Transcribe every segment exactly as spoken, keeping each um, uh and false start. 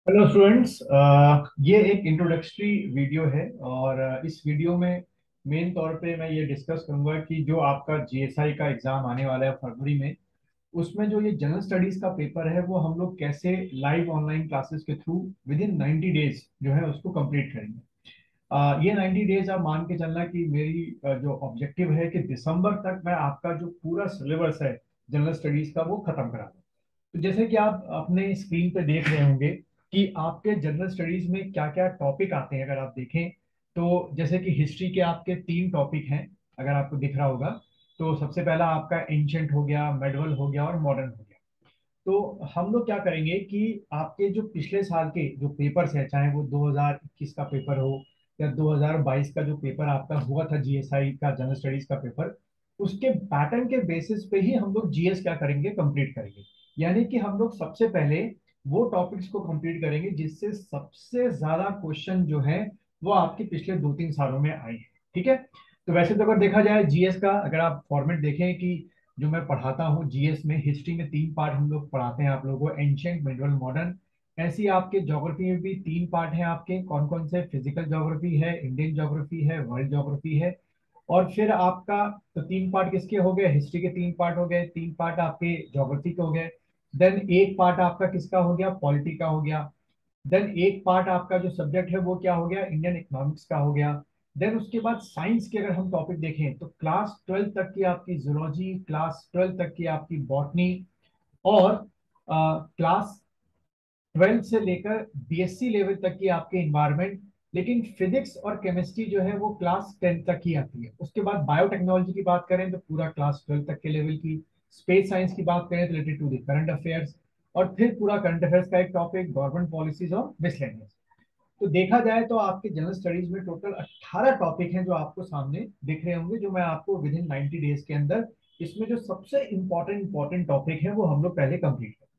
Hello students, ये एक introductory video है और अ, इस वीडियो में मेन तौर पे मैं ये डिस्कस करूंगा कि जो आपका जीएसआई का एग्जाम आने वाला है फरवरी में, उसमें जो ये जनरल स्टडीज का पेपर है वो हम लोग कैसे लाइव ऑनलाइन क्लासेस के through within ninety days जो है उसको कंप्लीट करेंगे। अ, ये नाइन्टी डेज आप मान के चलना कि मेरी अ, जो ऑब्जेक्टिव है कि दिसंबर तक मैं आपका जो पूरा सिलेबस है जनरल स्टडीज का वो खत्म करा दूं। तो जैसे कि आप अपने स्क्रीन पे देख रहे होंगे कि आपके जनरल स्टडीज में क्या क्या टॉपिक आते हैं, अगर आप देखें तो जैसे कि हिस्ट्री के आपके तीन टॉपिक हैं, अगर आपको दिख रहा होगा। तो सबसे पहला आपका एंशंट हो गया, मेडवल हो गया और मॉडर्न हो गया। तो हम लोग क्या करेंगे कि आपके जो पिछले साल के जो पेपर्स हैं, चाहे वो दो हज़ार इक्कीस का पेपर हो या दो हज़ार बाईस का जो पेपर आपका हुआ था जीएसआई का जनरल स्टडीज का पेपर, उसके पैटर्न के बेसिस पे ही हम लोग जीएस क्या करेंगे, कंप्लीट करेंगे। यानी कि हम लोग सबसे पहले वो टॉपिक्स को कंप्लीट करेंगे जिससे सबसे ज्यादा क्वेश्चन जो है वो आपके पिछले दो तीन सालों में आए हैं। ठीक है। तो वैसे तो अगर देखा जाए जीएस का, अगर आप फॉर्मेट देखें कि जो मैं पढ़ाता हूँ जीएस में, हिस्ट्री में तीन पार्ट हम लोग पढ़ाते हैं आप लोगों को, एंशियंट, मिडिवल, मॉडर्न। ऐसे ही आपके ज्योग्राफी में भी तीन पार्ट हैं आपके, कौन कौन से? फिजिकल ज्योग्राफी है, इंडियन ज्योग्राफी है, वर्ल्ड ज्योग्राफी है। और फिर आपका तो तीन पार्ट किसके हो गए? हिस्ट्री के तीन पार्ट हो गए, तीन पार्ट आपके ज्योग्राफी के हो गए। देन एक पार्ट आपका किसका हो गया? पॉलिटी का हो गया। देन एक पार्ट आपका जो सब्जेक्ट है वो क्या हो गया? इंडियन इकोनॉमिक्स का हो गया। देन उसके बाद साइंस के अगर हम टॉपिक देखें तो क्लास ट्वेल्थ तक की आपकी जूलॉजी, क्लास ट्वेल्थ तक की आपकी बॉटनी, और क्लास ट्वेल्थ से लेकर बीएससी लेवल तक की आपके इन्वायरमेंट। लेकिन फिजिक्स और केमिस्ट्री जो है वो क्लास टेंथ तक ही आती है। उसके बाद बायोटेक्नोलॉजी की बात करें तो पूरा क्लास ट्वेल्थ तक के लेवल की। स्पेस साइंस की बात करें तो related to the current affairs. और फिर पूरा करंट अफेयर्स का एक टॉपिक गवर्नमेंट पॉलिसीज और मिसलेनियस। तो देखा जाए तो आपके जनरल स्टडीज में टोटल अट्ठारह टॉपिक हैं जो आपको सामने दिख रहे होंगे, जो मैं आपको विद इन नाइन्टी डेज के अंदर इसमें जो सबसे इंपॉर्टेंट इंपॉर्टेंट टॉपिक है वो हम लोग पहले कंप्लीट करें।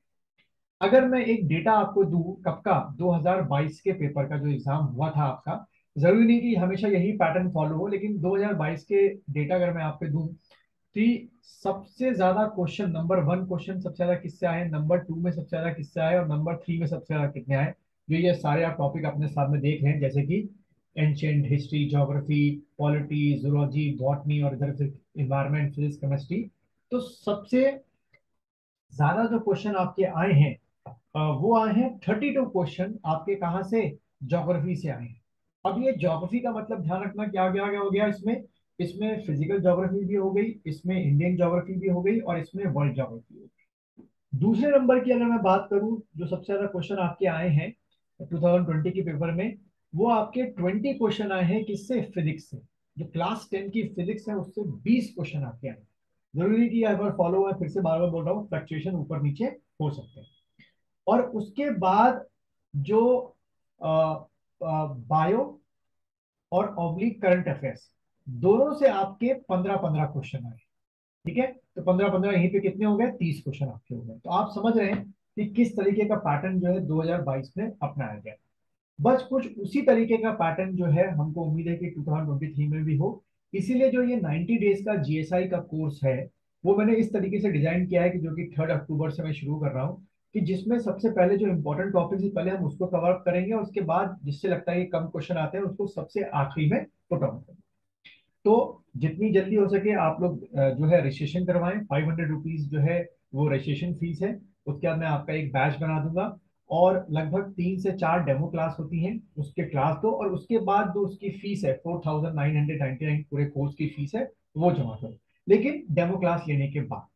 अगर मैं एक डेटा आपको दूं कब का, दो हज़ार बाईस के पेपर का जो एग्जाम हुआ था आपका, जरूरी नहीं कि हमेशा यही पैटर्न फॉलो हो, लेकिन दो हज़ार बाईस के डेटा अगर मैं आपको दूं तो सबसे ज्यादा क्वेश्चन, नंबर वन क्वेश्चन सबसे ज्यादा किससे आए, नंबर टू में सबसे ज्यादा किससे आए, और नंबर थ्री में सबसे ज्यादा कितने आए। जो ये सारे आप टॉपिक अपने सामने देख रहे हैं, जैसे कि ancient, history, geography, polity, zoology, botany, और इधर फिर इन्वायरमेंट, फिजिक्स, केमिस्ट्री। तो सबसे ज्यादा जो क्वेश्चन आपके आए हैं अ, वो आए हैं थर्टी टू क्वेश्चन आपके, कहाँ से? ज्योग्राफी से आए हैं। अब ये ज्योग्राफी का मतलब ध्यान रखना क्या क्या क्या हो गया इसमें। इसमें फिजिकल ज्योग्राफी भी हो गई, इसमें इंडियन ज्योग्राफी भी हो गई, और इसमें वर्ल्ड ज्योग्राफी हो गई। दूसरे नंबर की अगर मैं बात करूं, जो सबसे ज्यादा क्वेश्चन आपके आए हैं टू थाउजेंड ट्वेंटी के पेपर में, वो आपके ट्वेंटी क्वेश्चन आए हैं किससे? फिजिक्स से। जो क्लास टेन की फिजिक्स है उससे बीस क्वेश्चन आपके आए हैं। जरूरी नहीं कि अगर फॉलो है, फिर से बार बार बोल रहा हूँ, फ्लक्चुएशन ऊपर नीचे हो सकते हैं। और उसके बाद जो बायो और ऑब्लिक करंट अफेयर्स, दोनों से आपके पंद्रह पंद्रह क्वेश्चन आए। ठीक है। तो पंद्रह पंद्रह यहीं पे कितने हो गए? तीस क्वेश्चन आपके हो गए। तो आप समझ रहे हैं कि किस तरीके का पैटर्न जो है दो हज़ार बाईस में अपनाया गया। बस कुछ उसी तरीके का पैटर्न जो है हमको उम्मीद है कि टू थाउजेंड ट्वेंटी थ्री में भी हो। इसीलिए जो ये नाइन्टी डेज का जीएसआई का कोर्स है वो मैंने इस तरीके से डिजाइन किया है कि जो कि थर्ड अक्टूबर से मैं शुरू कर रहा हूँ, कि जिसमें सबसे पहले जो इंपॉर्टेंट टॉपिक है पहले हम उसको कवर अप करेंगे, और उसके बाद जिससे लगता है कि कम क्वेश्चन आते हैं उसको सबसे आखिरी में पुट ऑन करेंगे। तो जितनी जल्दी हो सके आप लोग अ, जो है रजिस्ट्रेशन करवाएं। फाइव हंड्रेड रुपीज जो है वो रजिस्ट्रेशन फीस है। उसके बाद मैं आपका एक बैच बना दूंगा, और लगभग तीन से चार डेमो क्लास होती हैं, उसके क्लास दो, और उसके बाद जो उसकी फीस है four thousand nine hundred ninety nine पूरे कोर्स की फीस है, वो जमा करो, लेकिन डेमो क्लास लेने के बाद।